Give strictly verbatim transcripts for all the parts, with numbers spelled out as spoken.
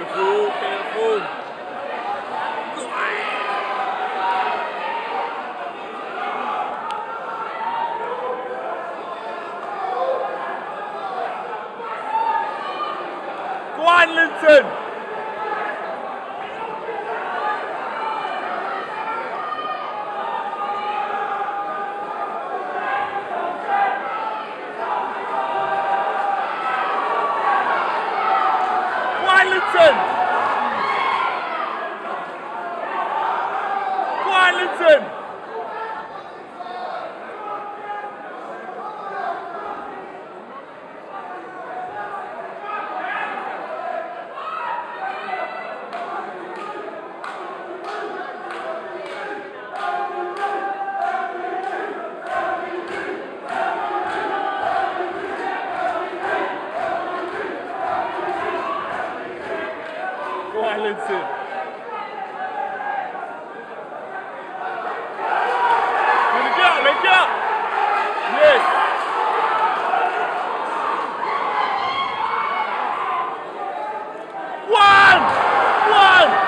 Careful, careful. Go on, Linton. Linton! Go on, Linton! Go on, Linton. Make it up, make it up. Yes. One! One!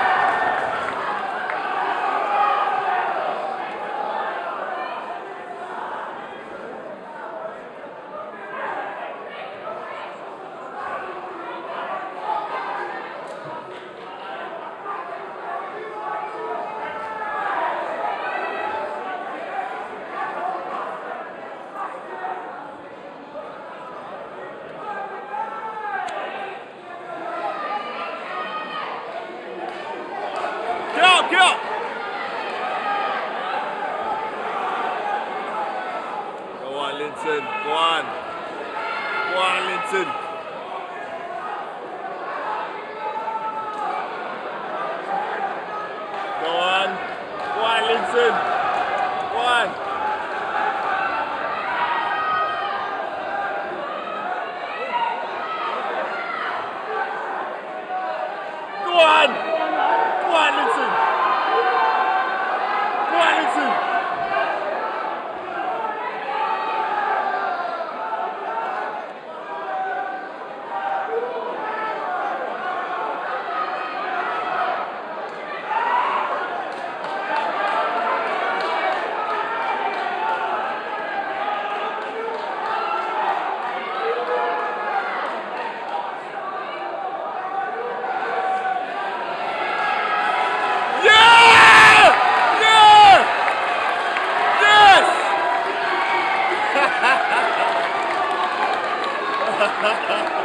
Get up, get up! Go on, Linton. Go on. Go on, Linton. Go on. Go on, Linton. Go on. Go on. Go on, Linton. Go on, Linton. Ha ha ha!